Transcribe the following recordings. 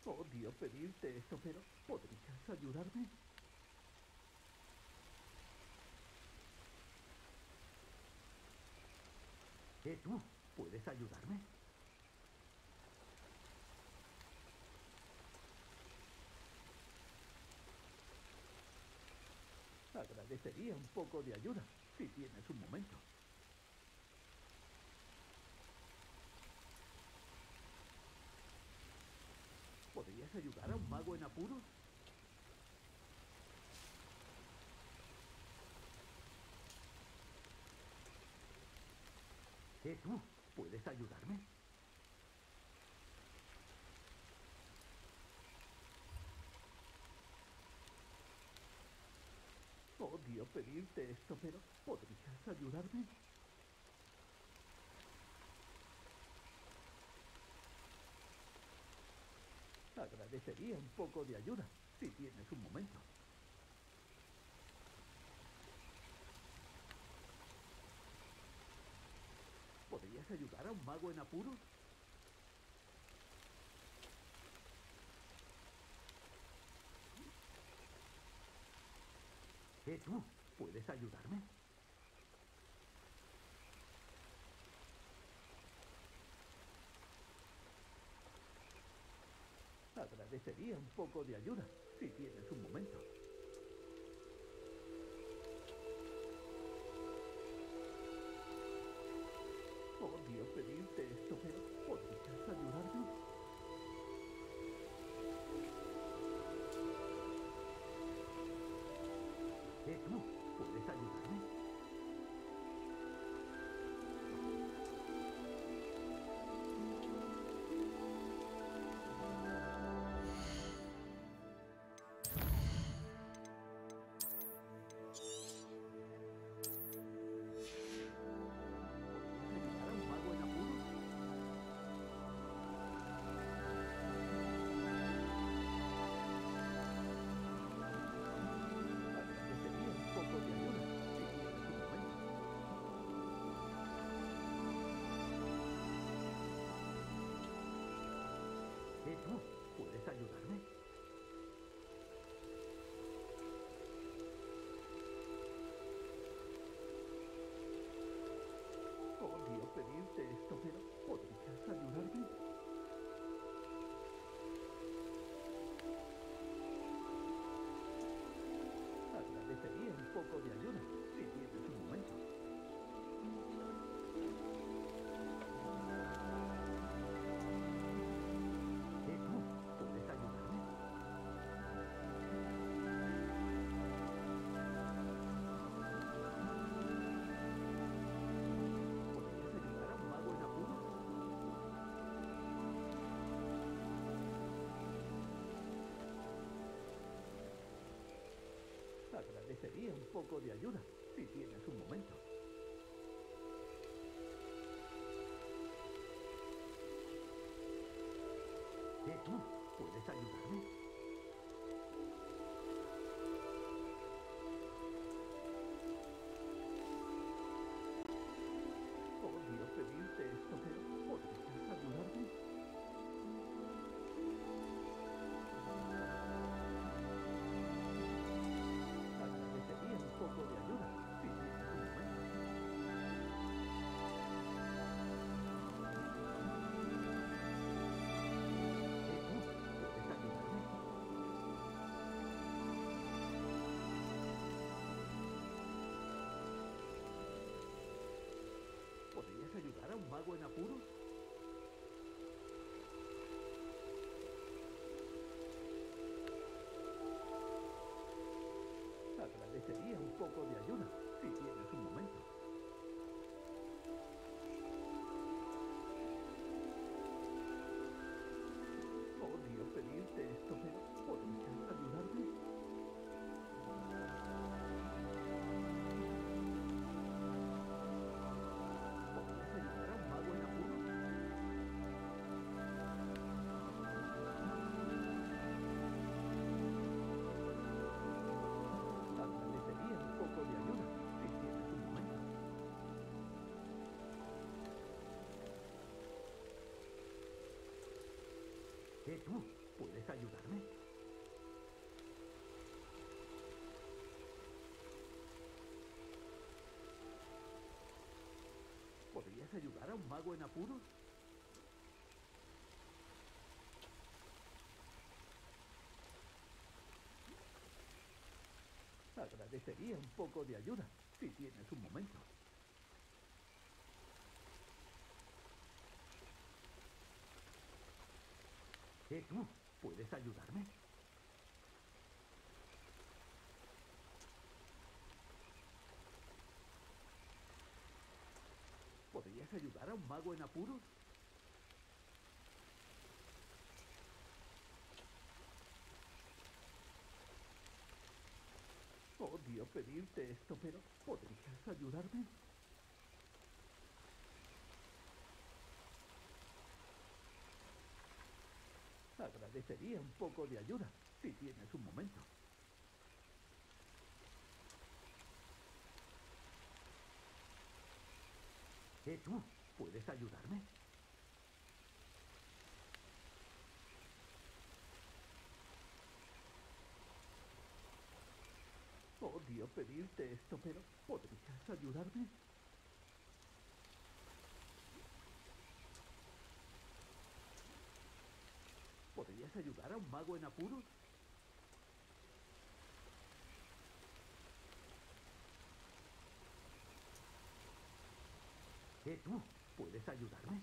Odio pedirte esto, pero ¿podrías ayudarme? ¿Tú? ¿Puedes ayudarme? Agradecería un poco de ayuda, si tienes un momento. ¿Podrías ayudar a un mago en apuros? ¿Tú? ¿Puedes ayudarme? Odio pedirte esto, pero ¿podrías ayudarme? Agradecería un poco de ayuda, si tienes un momento. ¿Podrías ayudar a un mago en apuros? ¿Tú? ¿Puedes ayudarme? Agradecería un poco de ayuda, si tienes un momento. Odio pedirte esto, pero ¿podrías ayudarme? ¿Tú? ¿Puedes ayudarme? ¿Podrías ayudar a un mago en apuros? Agradecería un poco de ayuda, si tienes un momento. ¿Tú? ¿Puedes ayudarme? Odio pedirte esto, pero ¿podrías ayudarme? Agradecería un poco de ayuda, si tienes un momento. ¿Tú? ¿Puedes ayudarme? ¿Podrías ayudar a un mago en apuros? Agradecería un poco de ayuda, si tienes un momento. ¿Tú? ¿Puedes ayudarme? Odio pedirte esto, pero ¿podrías ayudarme? Agradecería un poco de ayuda, si tienes un momento. ¿Tú? ¿Puedes ayudarme? ¿Podrías ayudar a un mago en apuros? Agradecería un poco de ayuda, si tienes un momento. Odio pedirte esto, pero ¿podrías ayudarme? ¿Podrías ayudar a un mago en apuros? Agradecería un poco de ayuda, si tienes un momento. ¿Tú? ¿puedes ayudarme? ¿Podrías ayudar a un mago en apuros? Agradecería un poco de ayuda, si tienes un momento. ¿Tú? ¿Puedes ayudarme? ¿Podrías ayudar a un mago en apuros? Odio pedirte esto, pero ¿podrías ayudarme? Agradecería un poco de ayuda, si tienes un momento. ¿Tú? ¿Puedes ayudarme? Odio pedirte esto, pero ¿podrías ayudarme? ¿Podrías ayudar a un mago en apuros? ¿Tú? ¿Puedes ayudarme?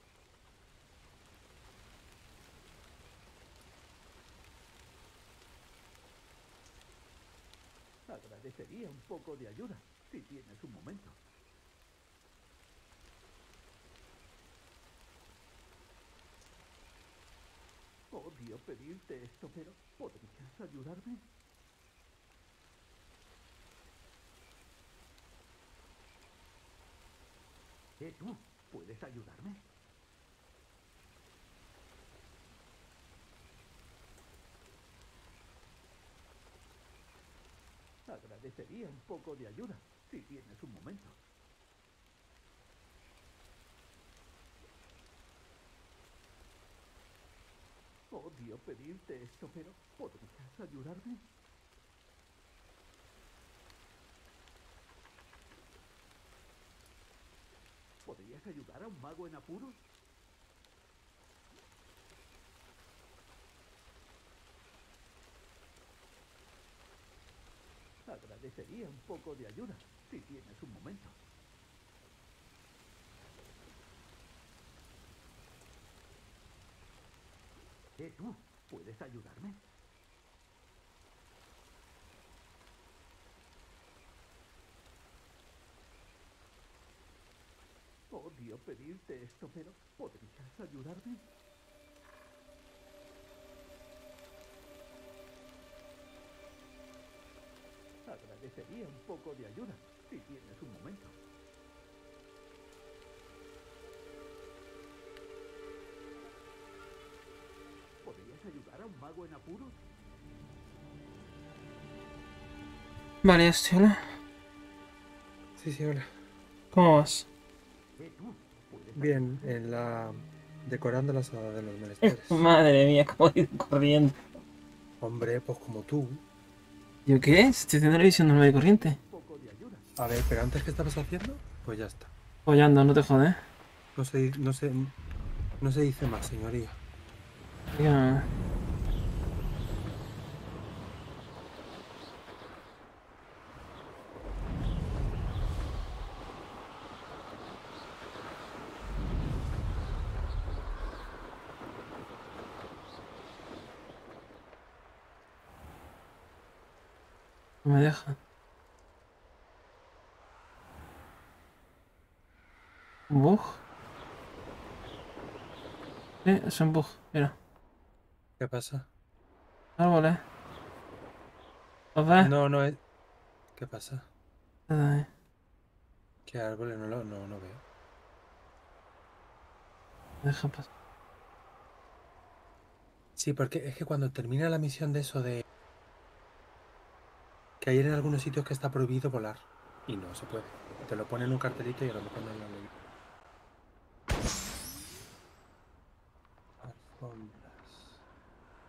Agradecería un poco de ayuda, si tienes un momento. Odio pedirte esto, pero ¿podrías ayudarme? ¿Tú? ¿Puedes ayudarme? Agradecería un poco de ayuda, si tienes un momento. Odio pedirte esto, pero ¿podrías ayudarme? ¿Podrías ayudar a un mago en apuros? Agradecería un poco de ayuda, si tienes un momento. ¿Tú? ¿Puedes ayudarme? Odio pedirte esto, pero ¿podrías ayudarme? Agradecería un poco de ayuda, si tienes un momento. ¿Podrías ayudar a un mago en apuros? Vale, ya estoy, hola. Sí, hola. ¿Cómo vas? ¿Tú? ¿Puedes Bien, ayudarme? decorando la sala de los menesteres. Madre mía, cómo he ido corriendo. Hombre, pues como tú. ¿Yo qué? Estoy haciendo la visión normal y corriente. Un poco de ayuda. A ver, pero antes, ¿qué estabas haciendo? Pues ya está. Follando, no te jodes. No se dice más, señoría. Ya. No me deja. ¿Un bug? Sí, es un bug. Mira. ¿Qué pasa? Árboles. ¿Los ves? No, no es... ¿Qué pasa? Ay, ¿Qué árboles? No veo. me deja pasar. Sí, porque es que cuando termina la misión de eso de... Que hay en algunos sitios que está prohibido volar. Y no se puede. Te lo ponen en un cartelito y a lo mejor no lo han leído. Alfombras.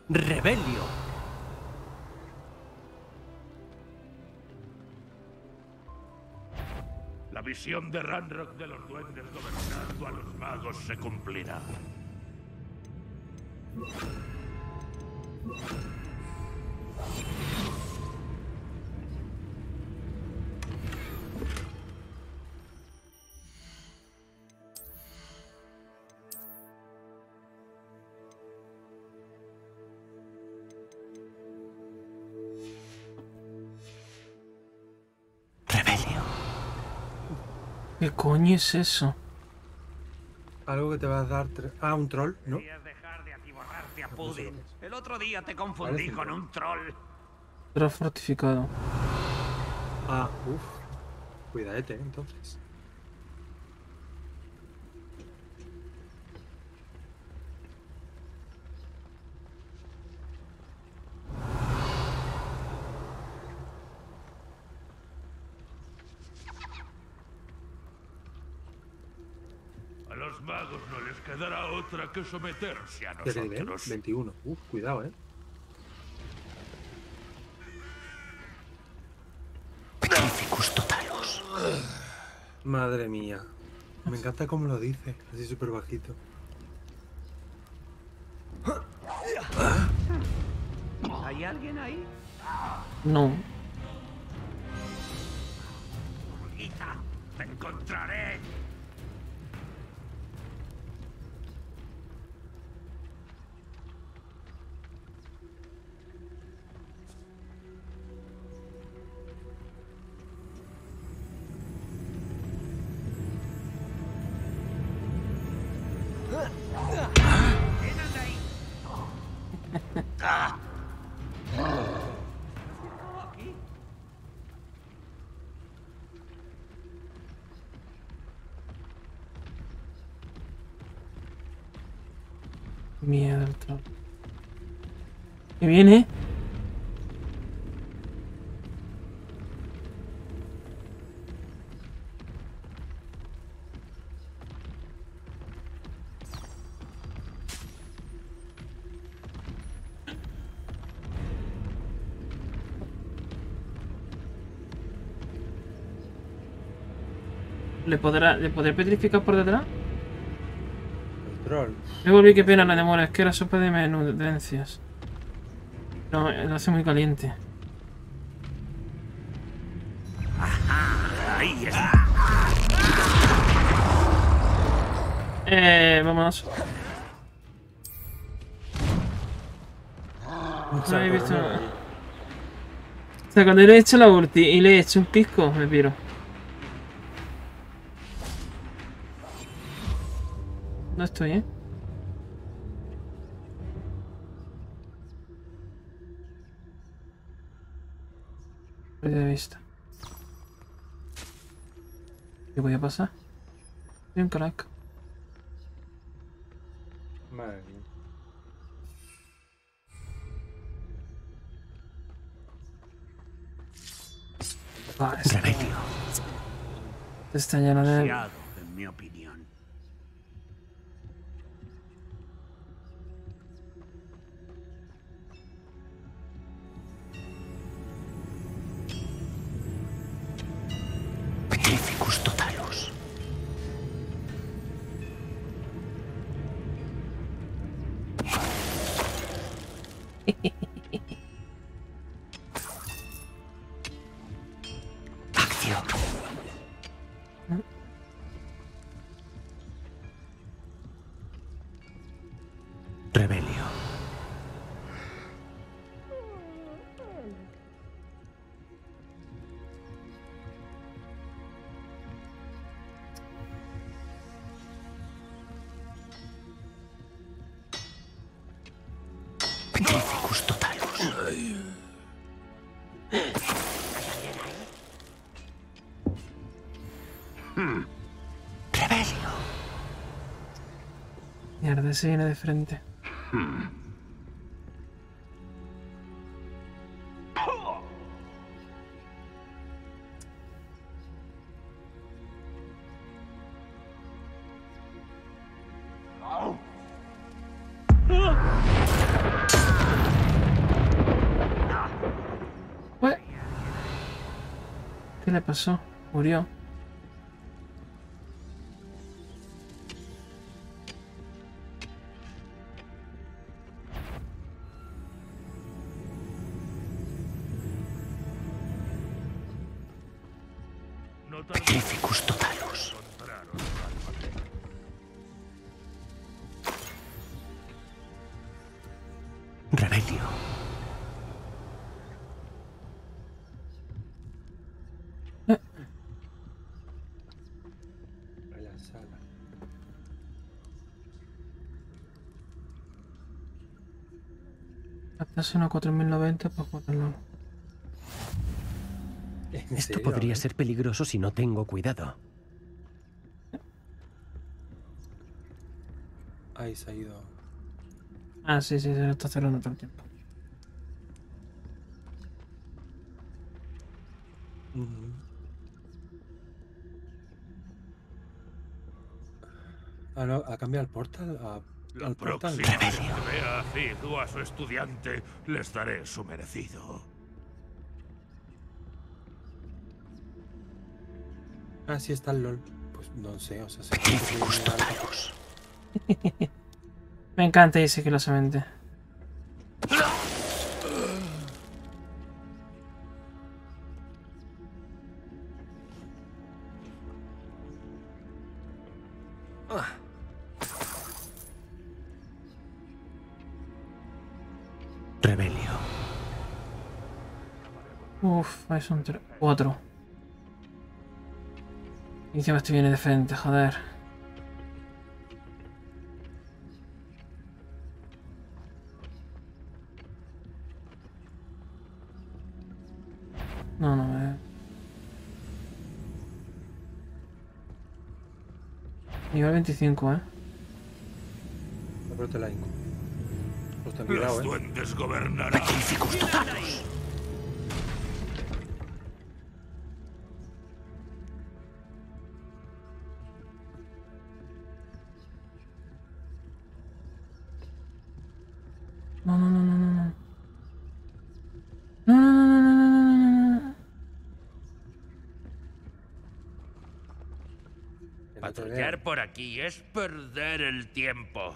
Rebelio. La visión de Ranrock de los duendes gobernando a los magos se cumplirá. Rebelio. ¿Qué coño es eso? Algo que te va a dar... un troll, ¿no? Deberías dejar de atiborrarte a Pudding. sé lo que es. El otro día te confundí Parece un con troll. un troll. Era fortificado. Ah, uff. Cuidadete, entonces. A los magos no les quedará otra que someterse a ¿Qué nivel? nosotros. 21. Cuidado, Petrificus totalus. Madre mía. Me encanta cómo lo dice. Así súper bajito. ¿Hay alguien ahí? No. Pulguita, te encontraré. ¿Quién anda ahí? ¿Aquí? Mierda, el troll. ¿Qué viene? ¿Le podré petrificar por detrás? El troll. Me volví, qué pena la demora, es que era sopa de menudencias. No, lo hace muy caliente. Ahí está. Vámonos. No he visto nada. O sea, cuando le he hecho la ulti y le he hecho un pisco, me piro. No estoy, ¿eh? Pérdida de vista. ¿Qué voy a pasar? Soy un crack. Madre mía. Ah, Rebelio. está lleno de... Demasiado, en mi opinión. Petrificus totalus. Acción. Rebelio. Petrificus totalus. Rebelio. Mierda, se viene de frente. ¿Qué le pasó? Murió. No tardará Petrificus totalus. en encontraros, Alfate. Rebelio. A la sala. Hasta una 4090 para jugarlo. ¿En Esto serio? podría ser peligroso si no tengo cuidado. Ahí se ha ido. Ah, sí, sí, se lo está cerrando todo el tiempo. Ujú. Ah, no, ha cambiado el portal La al portal. próxima vez que vea a Cid o a su estudiante, les daré su merecido. Ah, sí está el LOL. Pues no sé, o sea, se Petrificus totalus. Me encanta ese que lo semente. Rebelio. Uf, ahí son 4. Y encima este viene de frente, joder. No, no, Nivel 25, Pero te la inco. Pues ten Los cuidado, duendes gobernarán. Petrificus totalus. No, no, no, no, no, no. No, no, no, no, no, no, no. Que no te Patrullar vean. por aquí es perder el tiempo.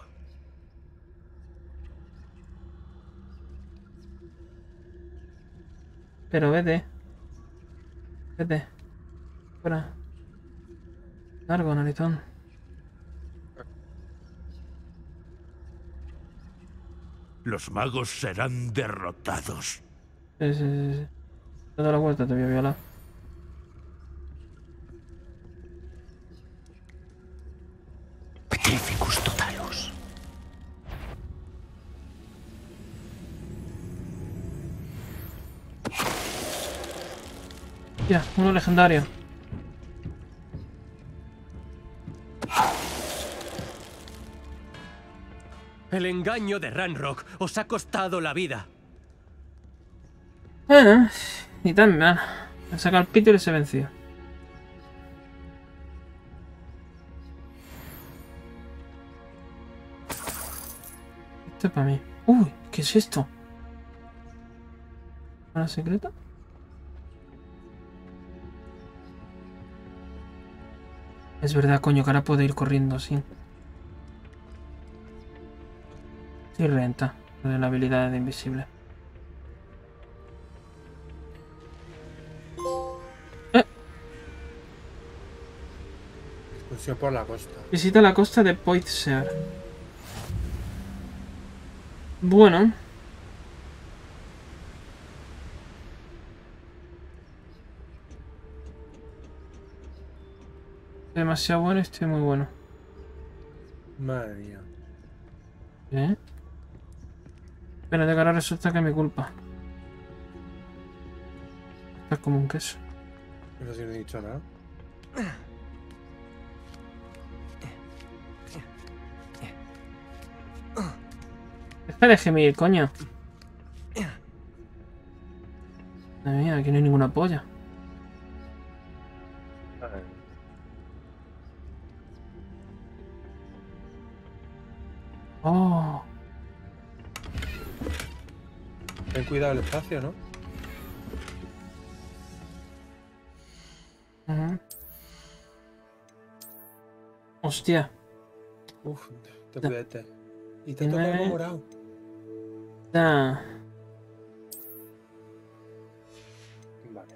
Pero vete. Vete. Fuera. Largo, narizón. Los magos serán derrotados. Sí, sí, sí, sí. Te da la vuelta, te voy a violar. Petrificus totalus. Mira, uno legendario. El engaño de Ranrock os ha costado la vida. Bueno, ni tan mal. Me saca el pito y se venció. Esto es para mí. Uy, ¿qué es esto? ¿Una secreta? Es verdad, coño, que ahora puedo ir corriendo así. Sí, renta. Lo de la habilidad de invisible. Excursión por la costa. Visita la costa de Poidsher. Bueno. Demasiado bueno y estoy muy bueno. Madre mía. ¿Eh? Espérate que ahora resulta que es mi culpa. Es como un queso. Pero si no he dicho nada. Deja de gemir, coño. Madre mía, aquí no hay ninguna polla. Oh. Ten cuidado el espacio, ¿no? Hostia. Uf, te cuídate. Y te Y toca algo nueve. morado. Ya. Vale.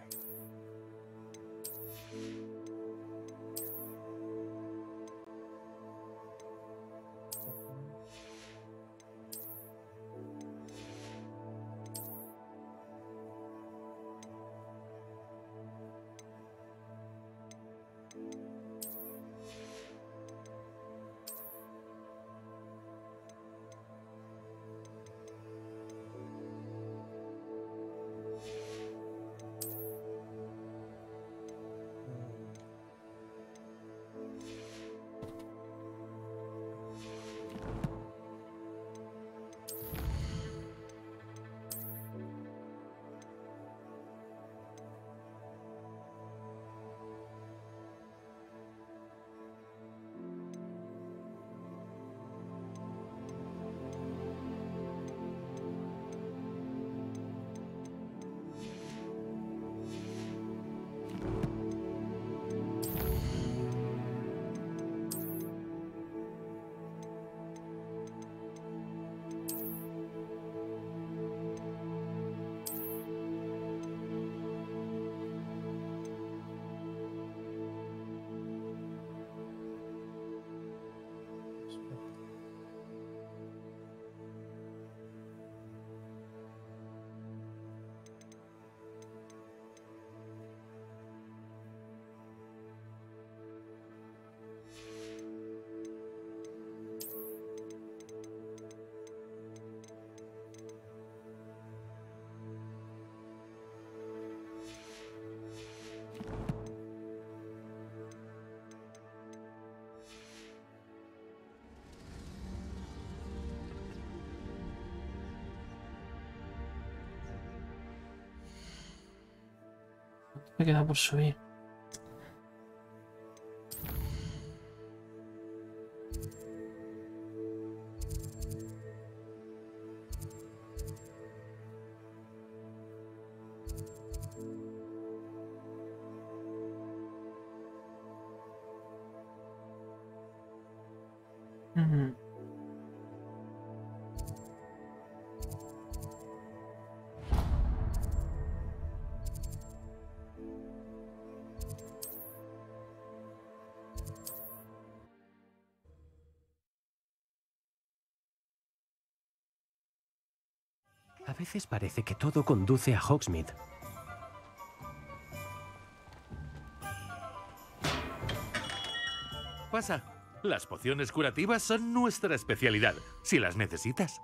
Me queda por subir. Ujú. A veces parece que todo conduce a Hogsmeade. Pasa. Las pociones curativas son nuestra especialidad, si las necesitas.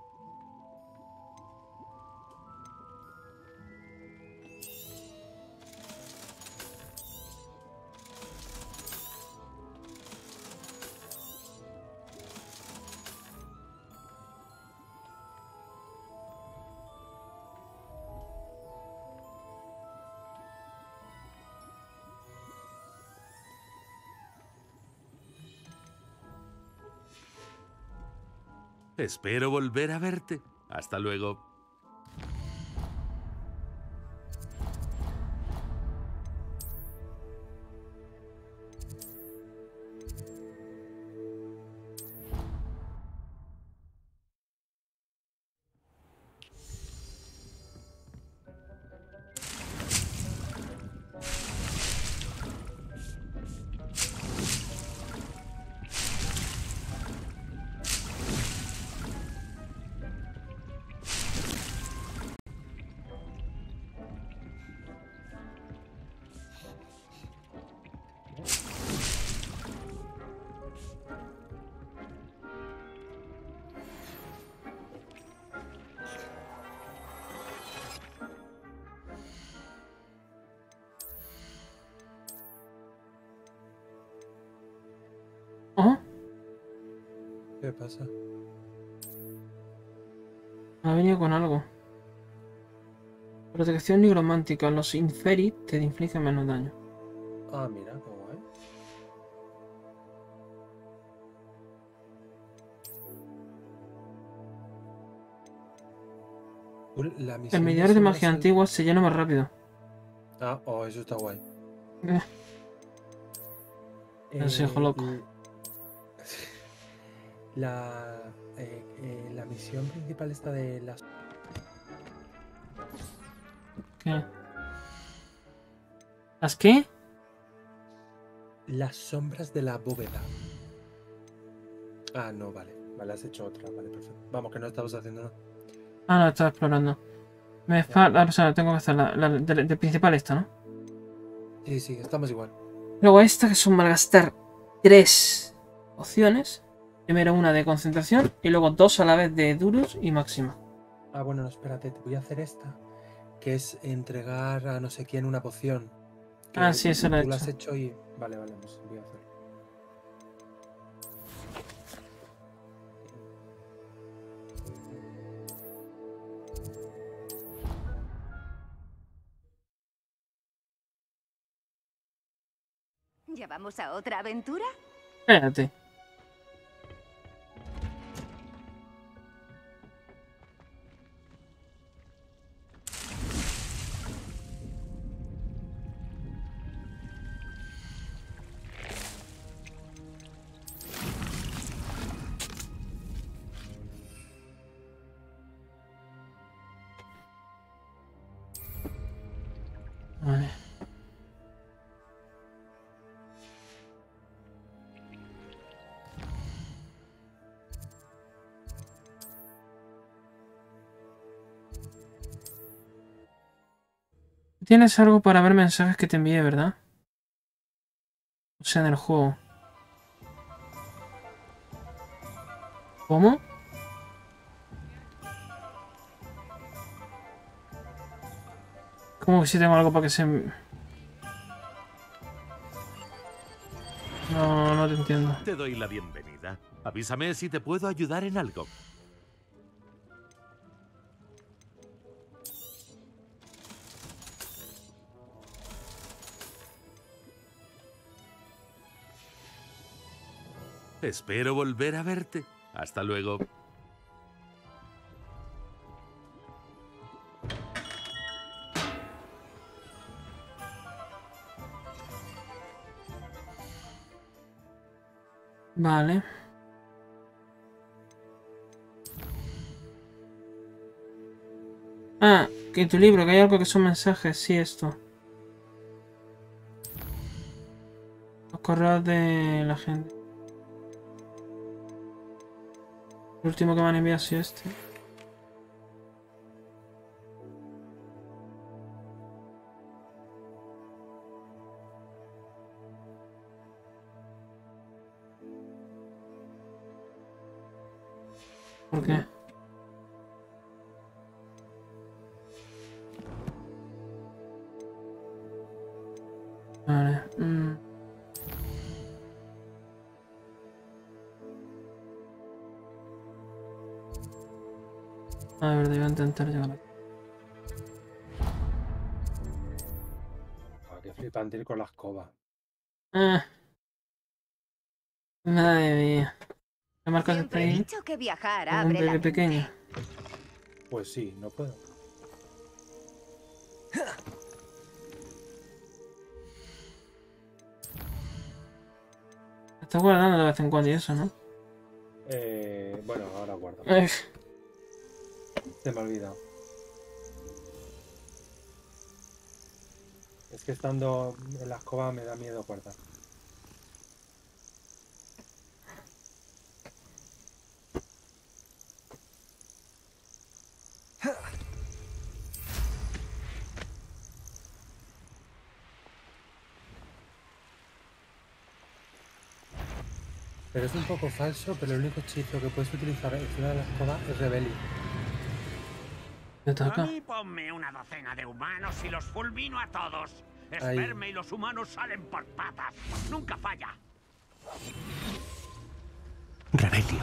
Espero volver a verte. Hasta luego. Oh, ¿Qué pasa? me ha venido con algo. Protección nigromántica. Los Inferi te infligen menos daño. Ah, mira, qué guay. La El misión medidor de esa magia sal- antigua se llena más rápido. Ah, oh, eso está guay. Consejo loco. La misión principal está de las... ¿Qué? ¿Las qué? Las sombras de la bóveda. Ah, no, vale. Vale, has hecho otra. Vale, perfecto. Vamos, que no estabas haciendo nada. Ah, no, estaba explorando. Me falta... O sea, tengo que hacer la del principal esta, ¿no? Sí, sí, estamos igual. Luego esta, que son malgastar 3 opciones. Primero una de concentración y luego 2 a la vez de duros y máxima. Ah, bueno, no, espérate. Te voy a hacer esta. Que es entregar a no sé quién una poción. Que Ah, sí, eso lo he tú la has hecho. hecho y... Vale, vale, pues voy a hacerlo. ¿Ya vamos a otra aventura? Espérate. Vale. Tienes algo para ver mensajes que te envié, ¿verdad? O sea, en el juego. ¿Cómo? ¿Cómo que si tengo algo para que se... No, no te entiendo. Te doy la bienvenida. Avísame si te puedo ayudar en algo. Espero volver a verte. Hasta luego. Vale. Ah, que en tu libro, que hay algo que son mensajes, sí, esto. Los correos de la gente. El último que me han enviado ha sido este. ¿Por qué? Vale. A ver, debo intentar llegar. Ah, qué flipante ir con la escoba. Ah, madre mía. ¿Qué marcas está Siempre he ahí? dicho que viajar Como un abre la bebé mente. pequeño. Pues sí, no puedo. Está guardando de vez en cuando y eso, ¿no? Bueno, ahora guardo. Ay, Se me ha olvidado. Es que estando en la escoba me da miedo guardar. Pero es un poco falso, pero el único hechizo que puedes utilizar encima de la escoba es Rebellion. me A toca. mí ponme una docena de humanos y los fulmino a todos. Ahí. Esperme y los humanos salen por patas. Nunca falla. Rebelio.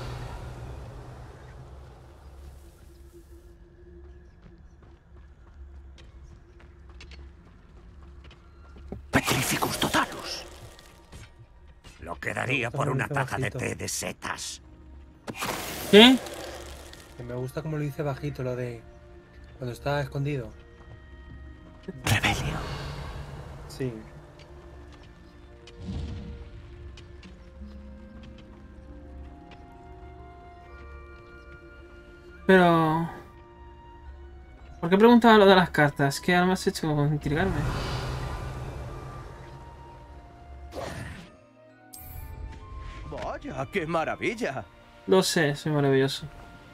Petrificus totalus. Lo quedaría Esto por lo una dice taza de bajito. té de setas. ¿Qué? Que me gusta como lo dice bajito, lo de cuando está escondido. Rebelio. Sí. Pero... ¿por qué preguntaba lo de las cartas? Que ahora me has hecho intrigarme. Vaya, qué maravilla. Lo sé, soy maravilloso.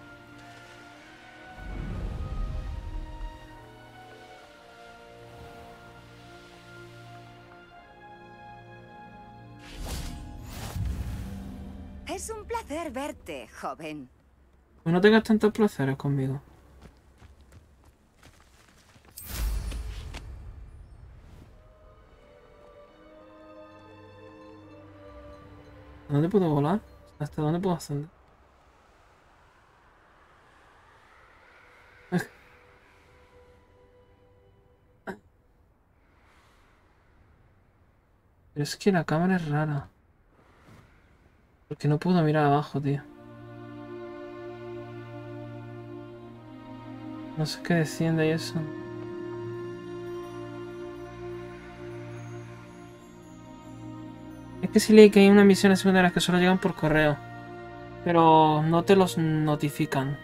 Es un placer verte, joven. Pues no tengas tantos placeres conmigo. ¿A dónde puedo volar? ¿Hasta dónde puedo ascender? Pero es que la cámara es rara. Porque no puedo mirar abajo, tío. No sé qué desciende y eso. Es que sí leí que hay unas misiones secundarias que solo llegan por correo. Pero no te los notifican.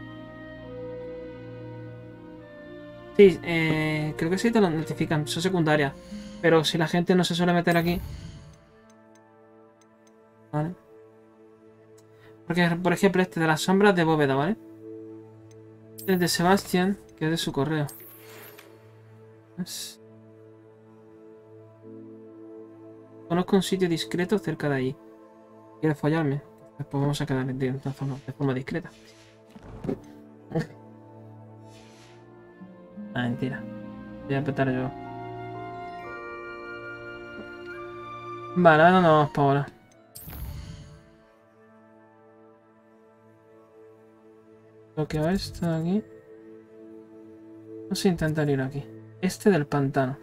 Sí, creo que sí te los notifican. Son secundarias. Pero si la gente no se suele meter aquí... ¿Vale? Porque, por ejemplo, este de las sombras de bóveda, ¿vale? El de Sebastián, que es de su correo. Conozco un sitio discreto cerca de allí. ¿Quieres follarme? Después vamos a quedar de forma discreta. Ah, mentira. Voy a apretar yo. Vale, ahora no vamos para ahora. Bloqueo esto de aquí. Vamos a intentar ir aquí. Este del pantano.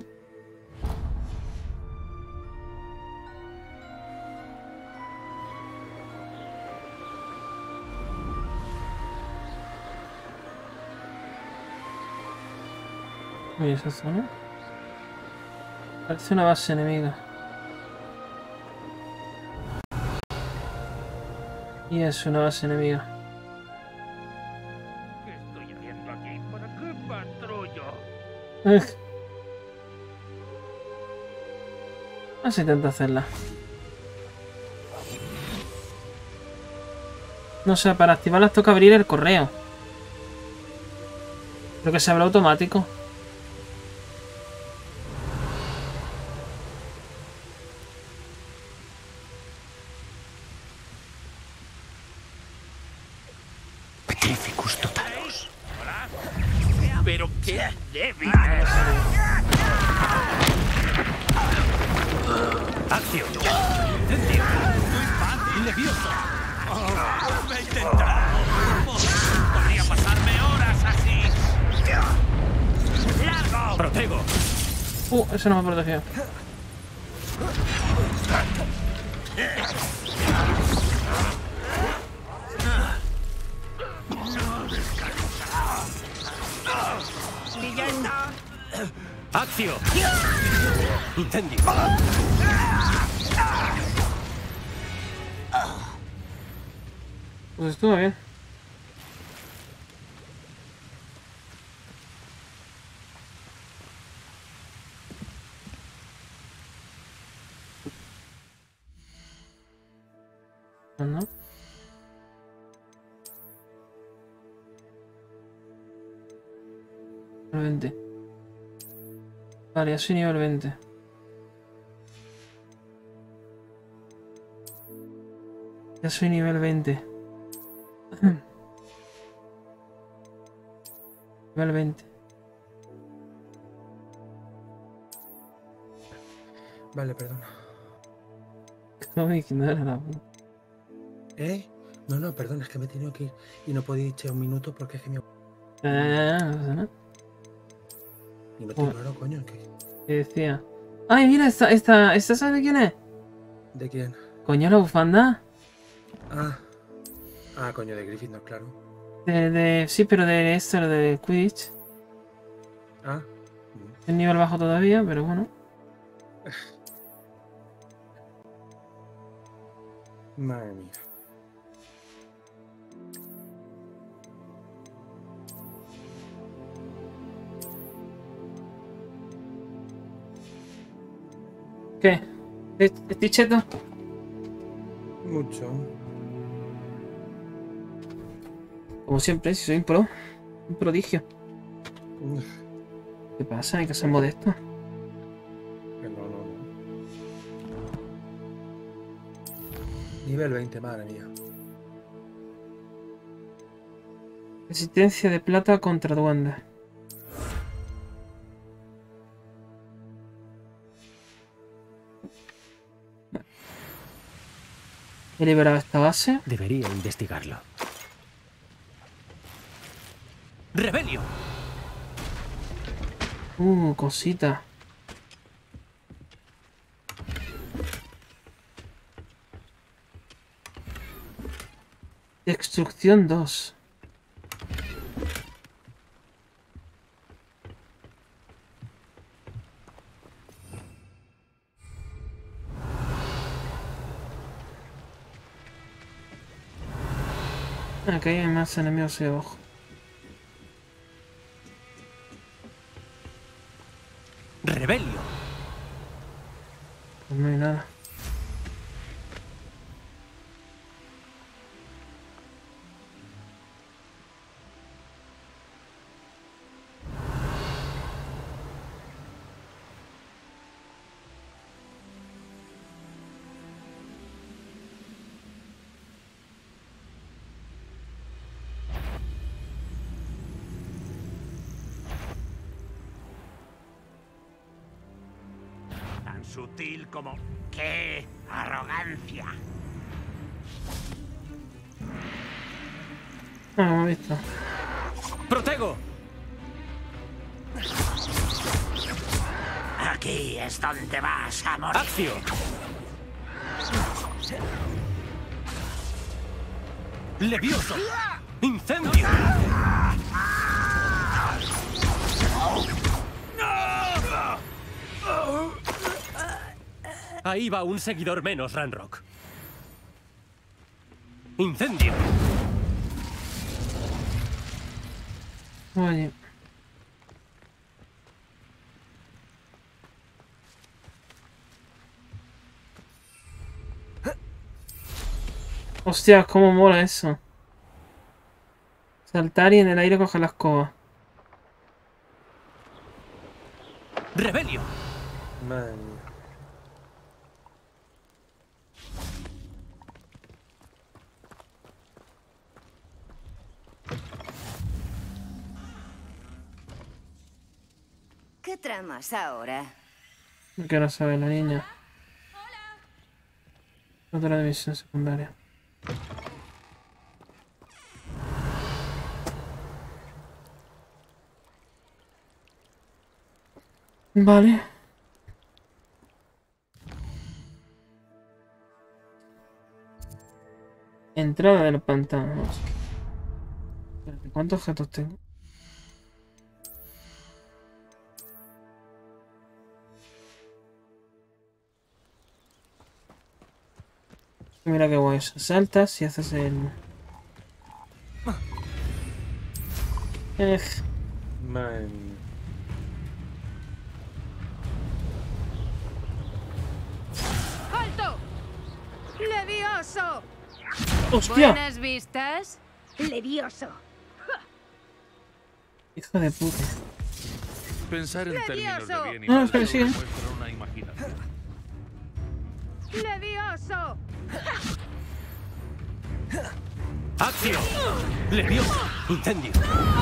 Uy, esa zona. Parece una base enemiga. Y es una base enemiga. ¿Qué estoy haciendo aquí? ¿Para qué patrullo? Vamos a intentar hacerla. No sé, para activarlas toca abrir el correo. Creo que se abre automático. Petrificus totalus. Pero qué débil. ¡Acción! ¡Incendio! ¡Muy fácil! ¡Levioso! ¡Me he intentado! Podría pasarme horas así. ¡Largo! ¡Protego! Eso no me ha protegido. ¡Siguiendo! ¡Acción! ¡Incendio! Pues estuvo bien. ¿No? Nivel 20. Vale, ya soy nivel 20. Ya soy nivel 20. Nivel 20. Vale, perdona. No me ignora la puta. No, no, perdón, es que me he tenido que ir y no podía echar un minuto porque es que me... No pasa nada. Y no te ignoro, coño, que... ¿Qué decía? ¡Ay, mira! ¿Esta sabe de quién es? ¿De quién? Coño, la bufanda. Coño, de Gryffindor, claro. Sí, pero de esto, de Quidditch. Es nivel bajo todavía, pero bueno. Madre mía. ¿Qué? ¿Estoy cheto? Mucho. Como siempre, si soy un pro. Un prodigio. Uf, ¿Qué pasa? Hay que ser modesto. que no. Nivel 20, madre mía. Resistencia de plata contra duendes. He liberado esta base. Debería investigarlo. ¡Rebelio! Cosita. Destrucción 2. Aquí hay más enemigos ahí abajo. ¡Rebelio! Pues no hay nada. Tan sutil como... ¡Qué arrogancia! Ah, hemos visto. ¡Protego! Aquí es donde vas a morir. ¡Accio! ¡Levioso! ¡Incendio! Ahí va un seguidor menos, Ranrock. ¡Incendio! Oye. Hostia, cómo mola eso. Saltar y en el aire coger la escoba. ¡Rebelio! Madre mía. ¿Qué tramas ahora? No quiero saber la niña. Otra división secundaria. Vale. Entrada del pantano. Espérate, ¿cuántos objetos tengo? Mira qué guay. Saltas y haces el... Madre mía. ¡Alto! ¡Levioso! ¡Hostia! ¿Buenas vistas? Levioso. Hijo de puta. Pensar en términos de bien y No, mal espera, solo sigue. muestra una imaginación. ¡Levioso! ¡Accio! ¡Levioso! ¡Incendio!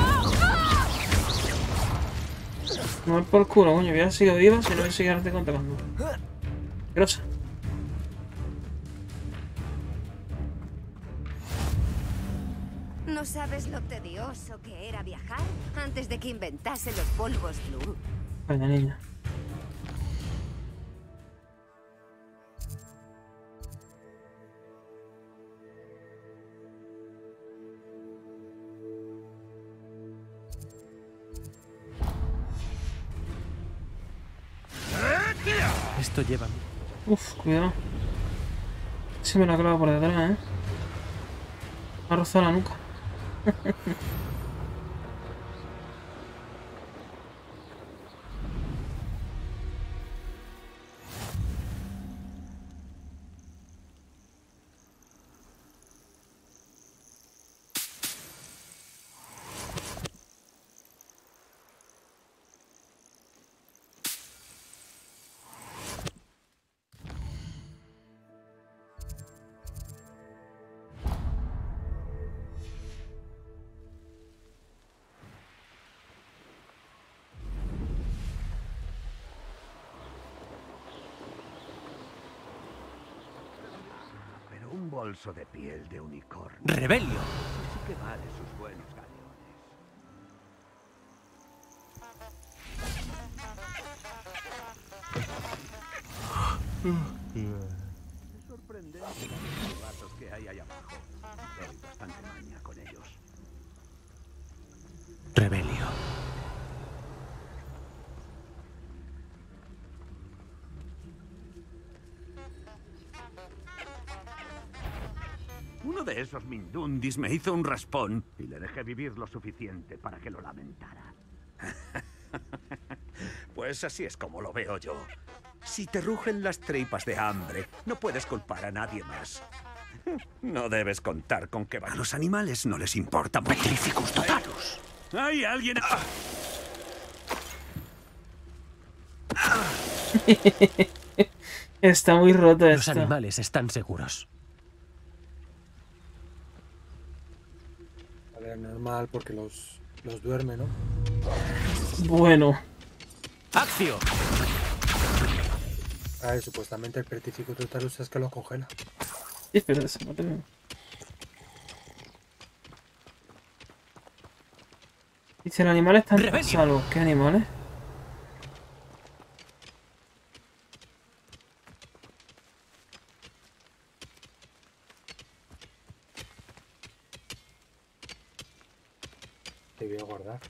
No voy por culo, coño. Voy a seguir viva si no voy a seguir arte contratando. Grosa. ¿No sabes lo tedioso que era viajar antes de que inventase los polvos Blue? Vaya niña. Esto lleva... Uf, cuidado. Se me la clava por detrás, ¿eh? Me ha rozado la nuca. bolso de piel de unicornio. ¡Rebelio! Eso sí que vale sus buenos galeones. Es sorprendente los ratos que hay ahí abajo. Doy bastante maña con ellos. ¡Rebelio! Uno de esos mindundis me hizo un raspón y le dejé vivir lo suficiente para que lo lamentara. Pues así es como lo veo yo. Si te rugen las tripas de hambre, no puedes culpar a nadie más. No debes contar con que a los animales no les importa. Petrificus totalus. ¡Hay alguien! Está muy roto Los esto. animales están seguros. A ver, normal, porque los duerme, ¿no? Bueno. ¡Accio! A ver, supuestamente el Petrificus totalus es que los congela. Sí, pero se mata. Dice, los animales están a salvo. ¿Qué animales? Te voy a guardar.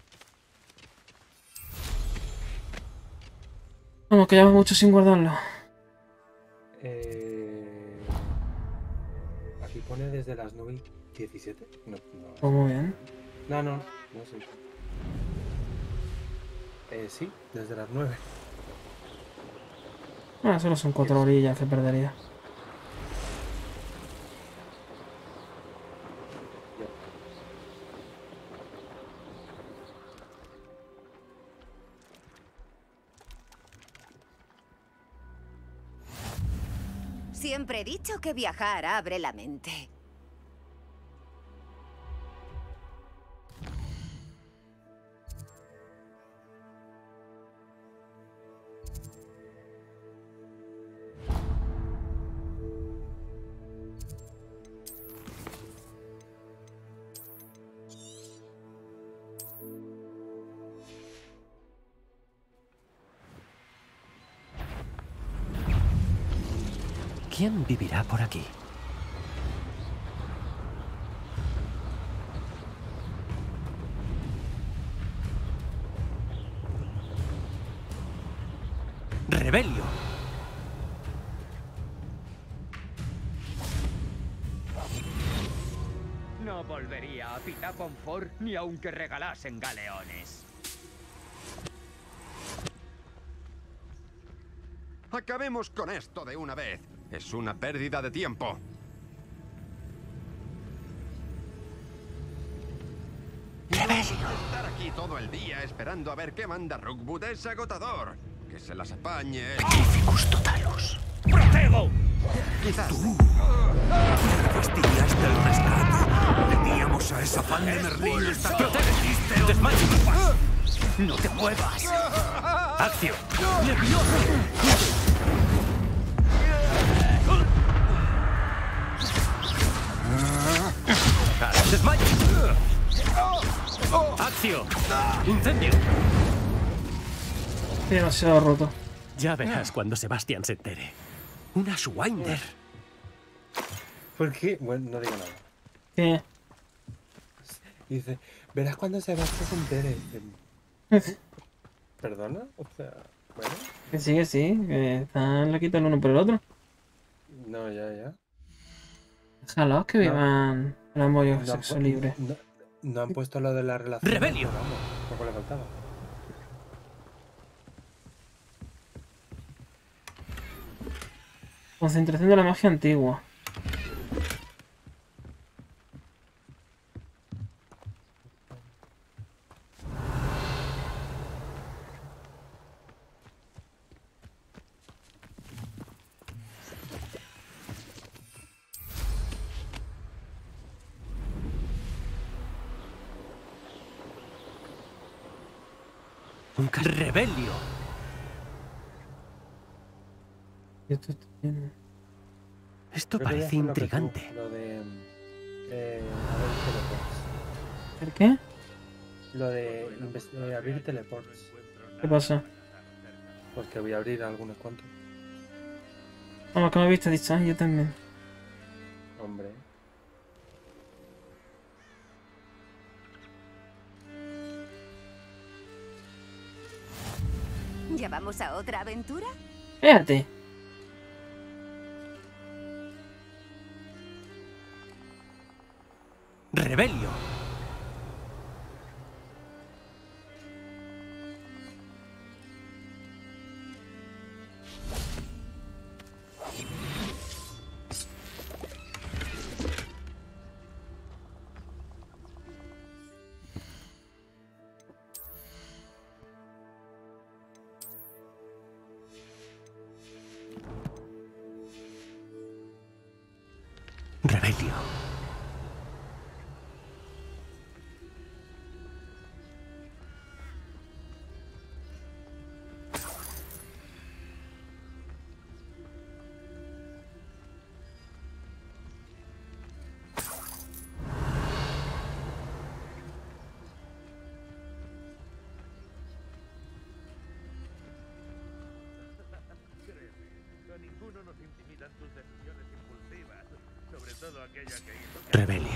Vamos, que lleva mucho sin guardarlo. Aquí pone desde las 9:17. No, Pues muy bien. no sé. Sí, desde las 9. Ah, solo son 4 orillas que perdería. Siempre he dicho que viajar abre la mente. ¿Quién vivirá por aquí? ¡Rebelio! No volvería a Pitaponfort ni aunque regalasen galeones. Acabemos con esto de una vez. Es una pérdida de tiempo. Estar aquí todo el día esperando a ver qué manda Rookwood es agotador. Que se las apañe. Petrificus totalus. ¡Protego! Quizás. ¡Tú! ¡Fastidiaste el rescate! Teníamos a esa fan de Merlín hasta que apareciste, hombre. ¡Desmayo! ¡No te muevas! ¡Accio! ¡Al desmayo! ¡Accio! ¡Incendio! Demasiado roto. Ya verás cuando Sebastián se entere. ¡Una Schwinder! ¿Por qué? Bueno, no digo nada. ¿Qué? Dice, verás cuando Sebastián se entere. ¿Perdona? O sea, bueno. Que sí, que están loquitos el uno por el otro. No, ya. Déjalos que vivan el amor y el No, sexo libre. No han puesto lo de la relación. ¡Rebelio! Vamos, poco le faltaba. Concentración de la magia antigua. ¡Un rebelio! Y esto tiene... Esto Creo que voy a parece hacer lo que tú, intrigante. Lo de... abrir teleports. ¿El qué? Lo de abrir teleports. ¿Qué pasa? Pues que voy a abrir algunos cuantos. Vamos, que me viste dicho, yo también. Hombre. ¿Ya vamos a otra aventura? Fíjate. ¡Rebelio! Rebelio. A ninguno nos intimidan tus decisiones impulsivas, sobre todo aquella que hizo. Rebelio.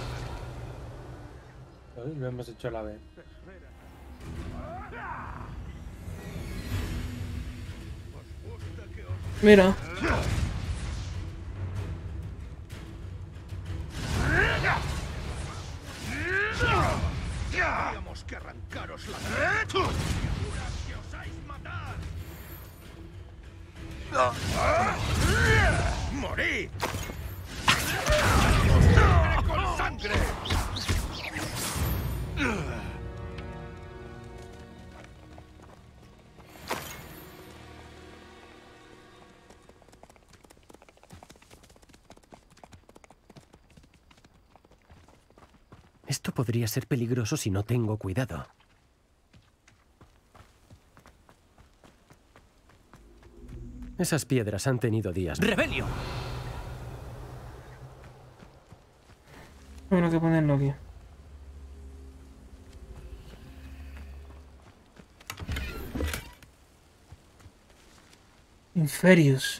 Hoy lo hemos hecho a la vez. Mira. Teníamos que arrancaros la criaturas que osáis matar. ¡Morid! ¡Sangre con sangre! Esto podría ser peligroso si no tengo cuidado. Esas piedras han tenido días. ¡Rebelio! Tengo que ponerlo aquí. Inferius.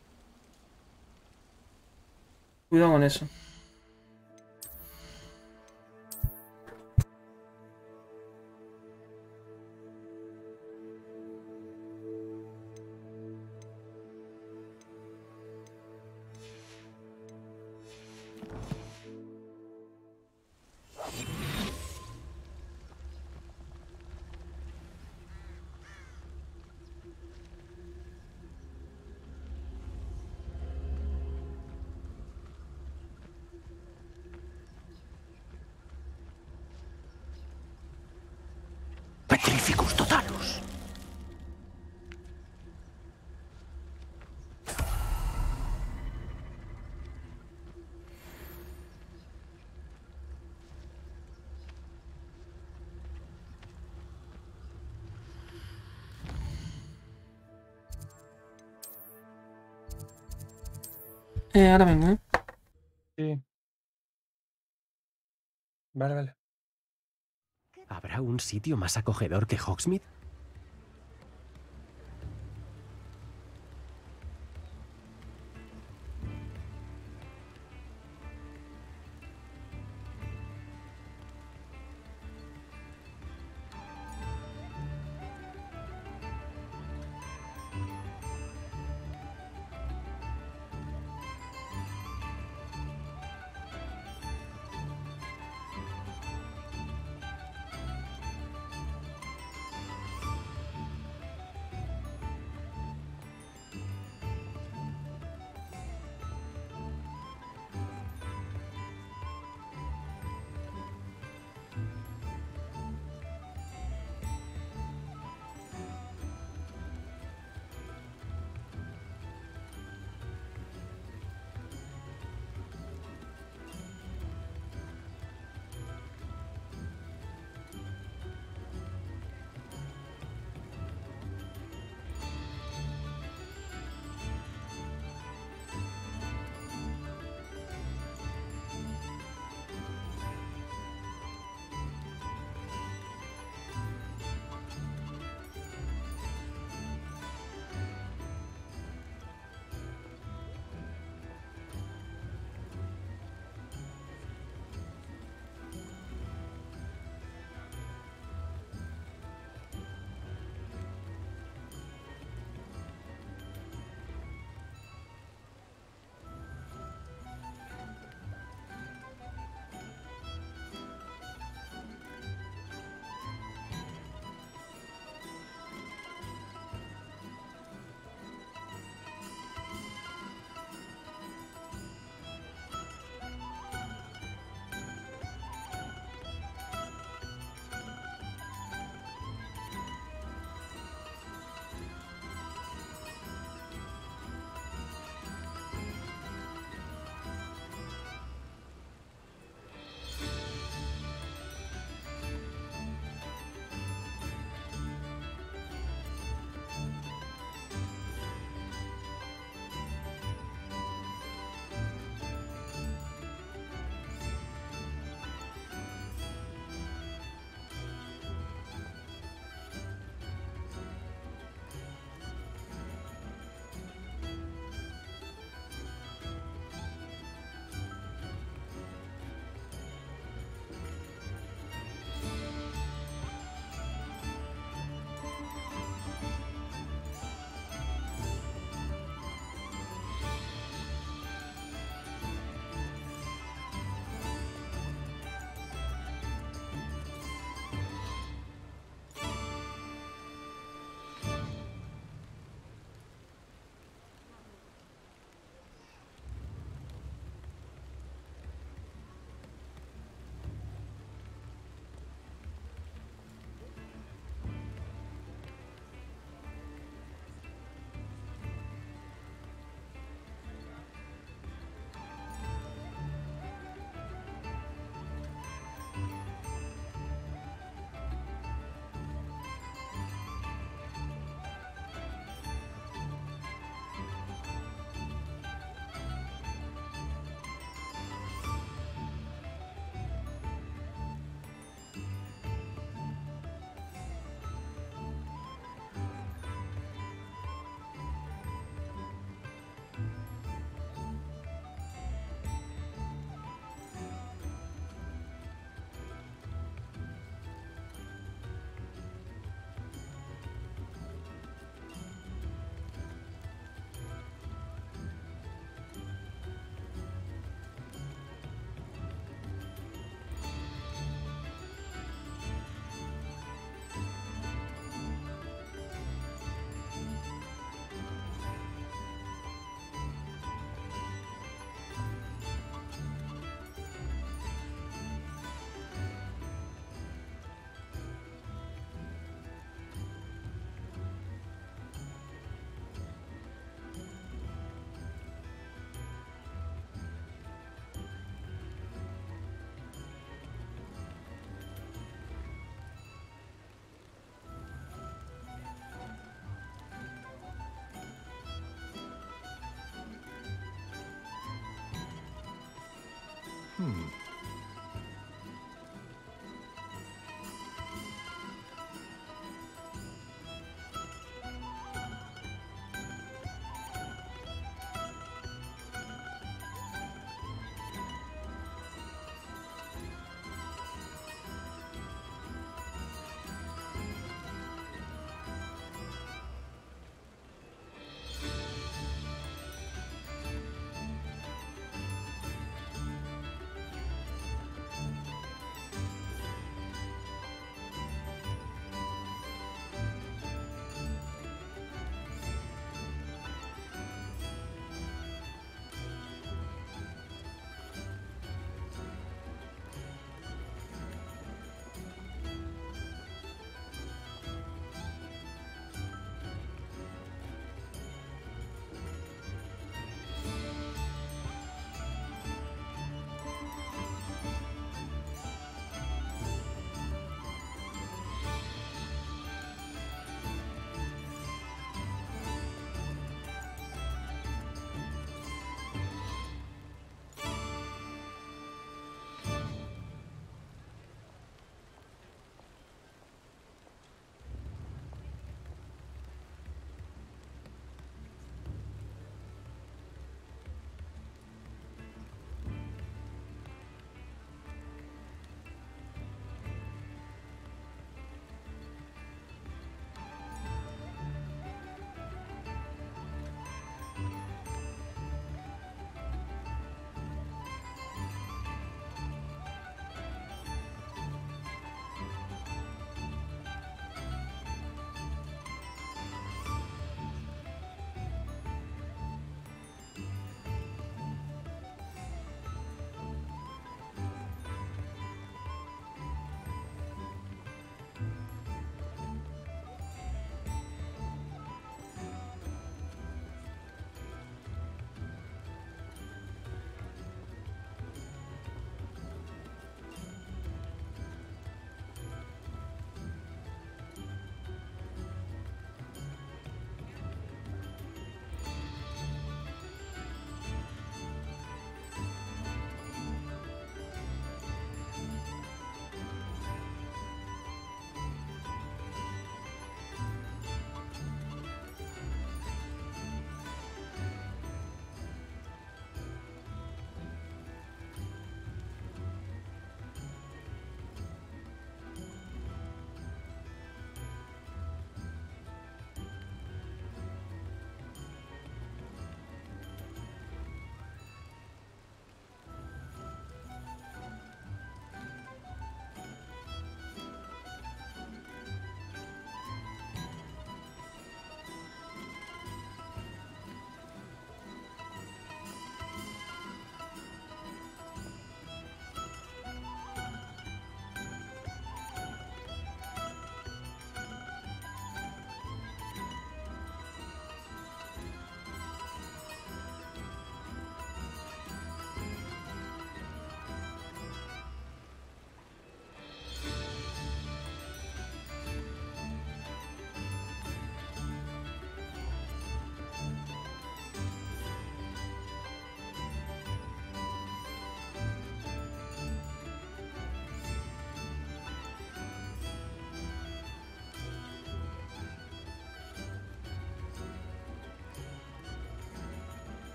Cuidado con eso. Petrificus totalus. Ahora vengo, ¿eh? Sí. Vale, vale. ¿Habrá un sitio más acogedor que Hogsmeade?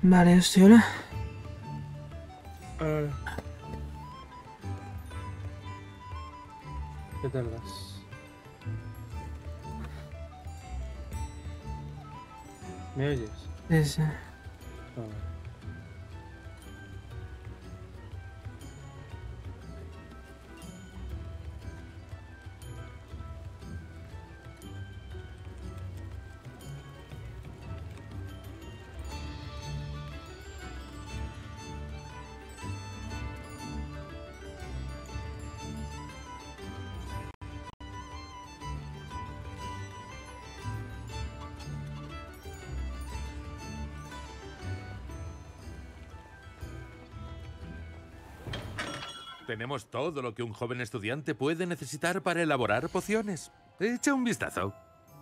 Vale, hostia, hola. ¿Qué tal vas? ¿Me oyes? Sí. Tenemos todo lo que un joven estudiante puede necesitar para elaborar pociones. Echa un vistazo.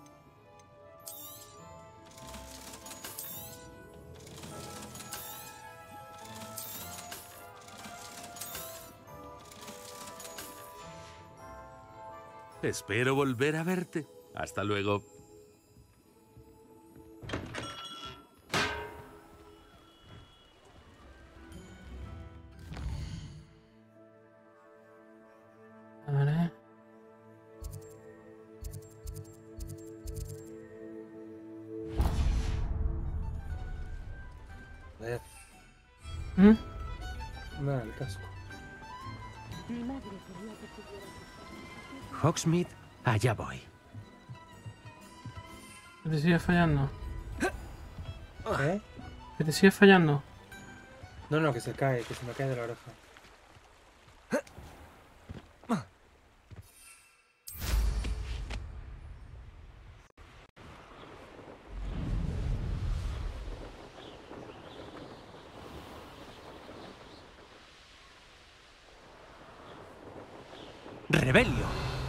Espero volver a verte. Hasta luego. Vale. Nada, el casco. Hogsmeade, allá voy. Que te sigue fallando. ¿Eh? Que te sigue fallando. No, que se cae, que se me cae de la oreja. ¡Rebelio!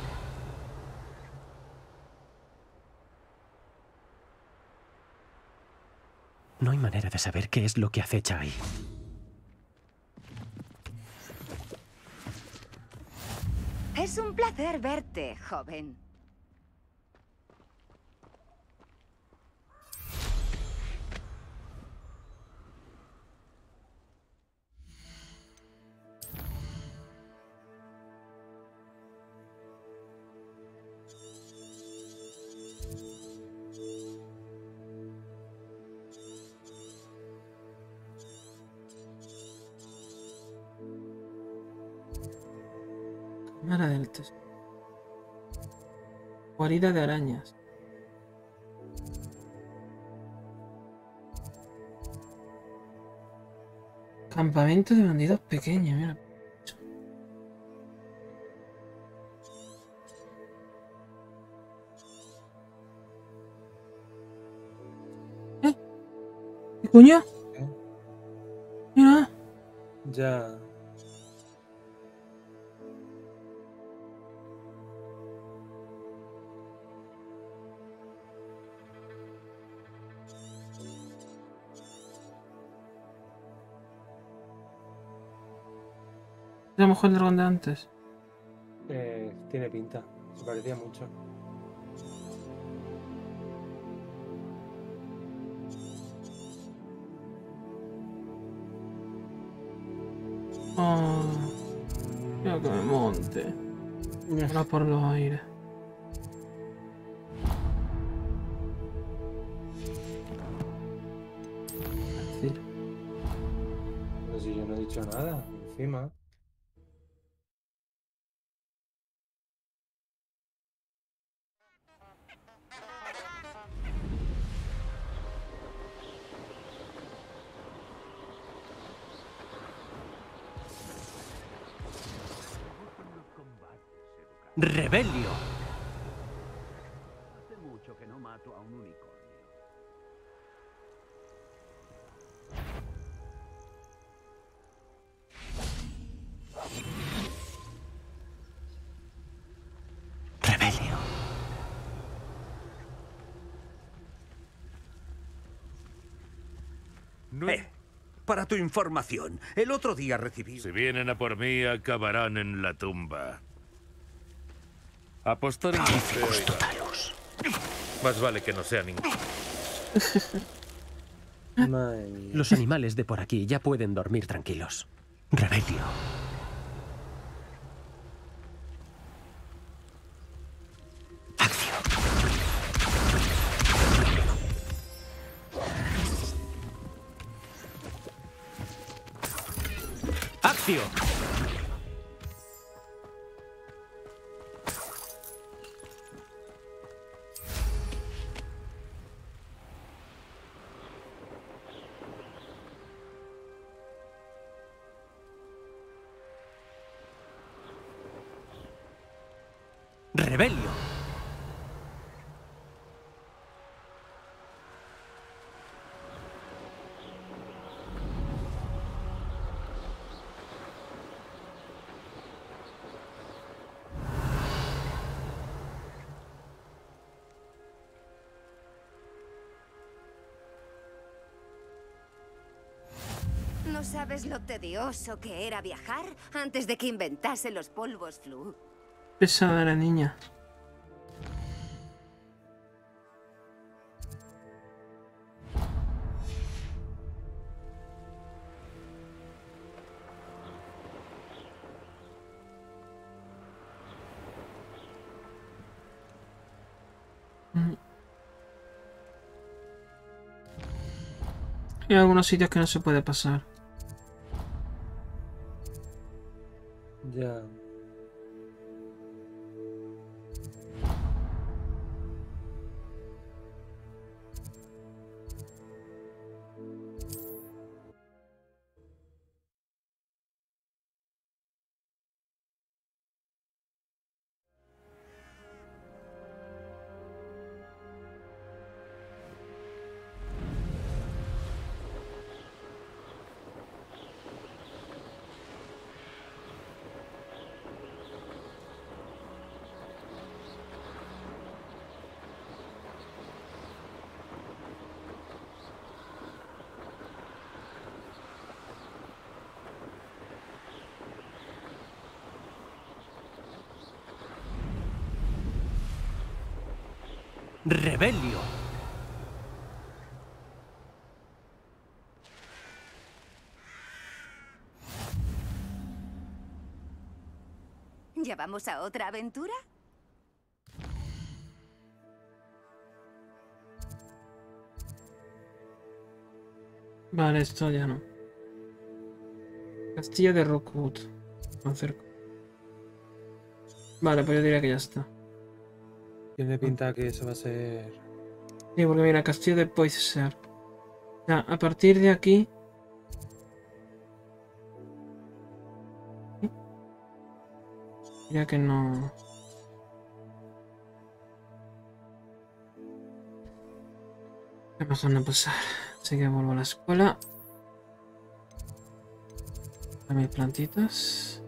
No hay manera de saber qué es lo que acecha ahí. Es un placer verte, joven. Cámara del tesoro. Guarida de arañas. Campamento de bandidos pequeños, mira. ¿Qué coño? Mira. Ya. A lo mejor el dragón de antes. Tiene pinta. Se parecía mucho. Oh, quiero que me monte. Ahora por los aires. Pero si yo no he dicho nada, encima. ¡Rebelio! Hace mucho que no mato a un unicornio. ¡Rebelio! Para tu información, el otro día recibí... Si vienen a por mí, acabarán en la tumba. Apostar en usted. Más vale que no sea ninguno. Madre mía. Los animales de por aquí ya pueden dormir tranquilos. Rebelio. ¡Accio! ¡Rebelio! ¿No sabes lo tedioso que era viajar antes de que inventase los polvos flu? Pesada la niña. Hay algunos sitios que no se puede pasar. Ya. ¡Rebelio! ¿Ya vamos a otra aventura? Vale, esto ya no. Castillo de Rookwood. Me acerco. Vale, pues yo diría que ya está. Tiene pinta que eso va a ser... Sí, porque mira, Castillo de Poidsar. Ya, a partir de aquí... Ya que no... ¿Qué mejor no pasar? Así que vuelvo a la escuela. A mis plantitas.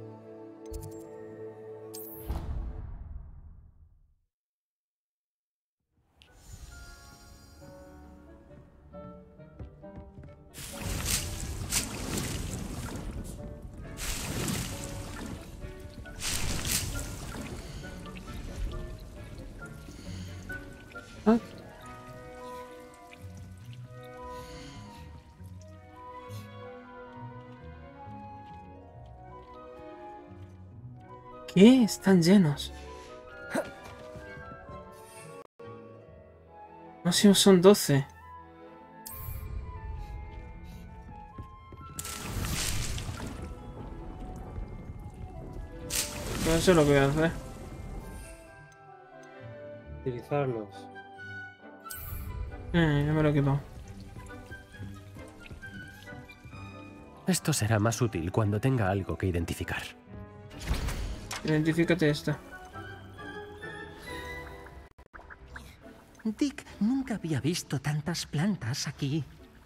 Ah. ¿Qué? Están llenos. Máximo son 12. Pues eso es lo que voy a hacer. Utilizarlos. Ya me lo he quitado. Esto será más útil cuando tenga algo que identificar. Identifícate esta. Dick, nunca había visto tantas plantas aquí.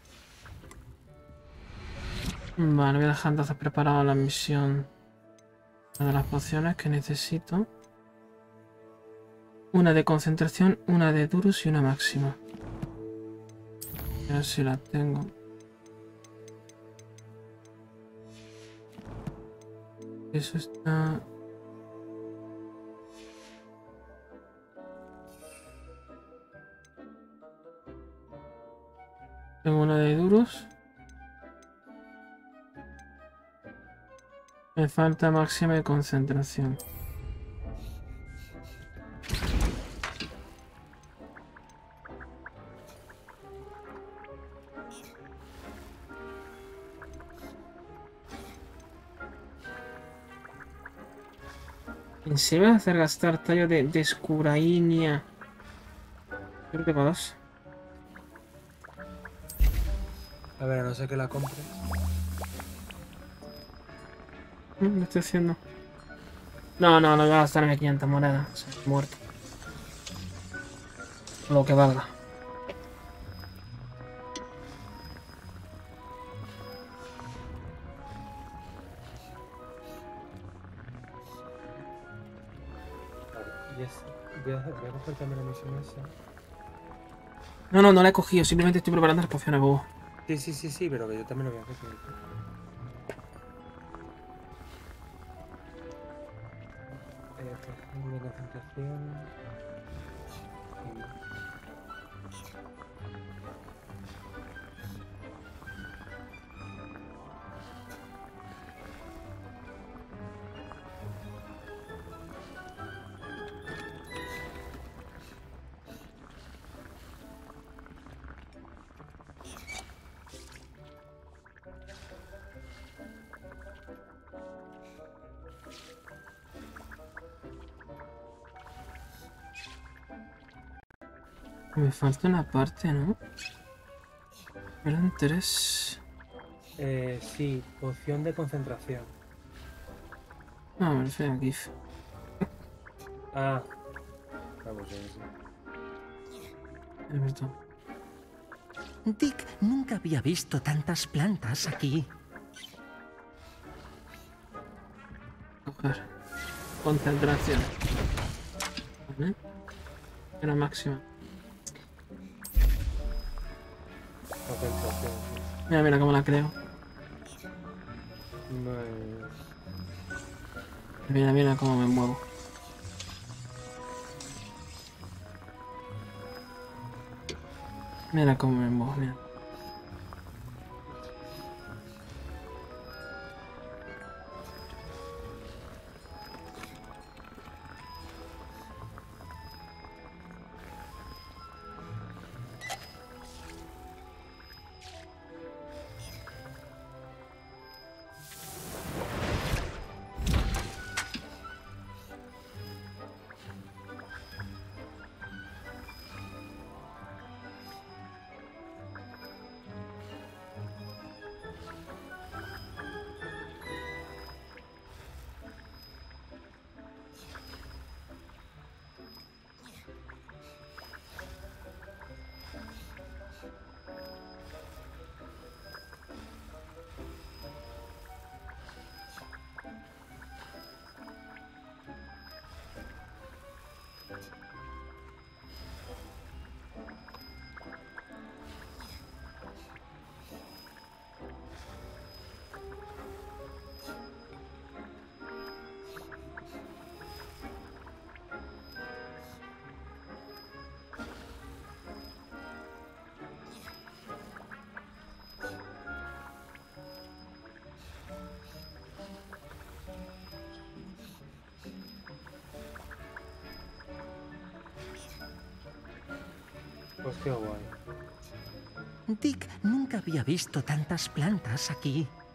Vale, voy a dejar entonces preparada la misión. Una de las pociones que necesito. Una de concentración, una de Durus y una máxima. A ver si la tengo. Eso está... Tengo una de duros. Me falta máxima de concentración. ¿En serio me va a hacer gastar tallo de Descurainia? Creo que tengo 2. A ver, a no ser que la compres. Lo estoy haciendo. No, no voy a gastarme 500 monedas. O sea, muerto. Lo que valga. Vale, y voy a coger también la misión esa. No la he cogido. Simplemente estoy preparando las pociones, bobo. Sí, pero que yo también lo voy a hacer. De concentración. Me falta una parte, ¿no? Eran 3. Sí, poción de concentración. No, me refiero a GIF. Ah. Vamos, sí. Es verdad. Dick nunca había visto tantas plantas aquí. Coger. Concentración. ¿Vale? Era máxima. Concentración, sí. Mira cómo la creo. Mira cómo me muevo. Mira cómo me muevo, mira. Pues qué guay. Dick nunca había visto tantas plantas aquí.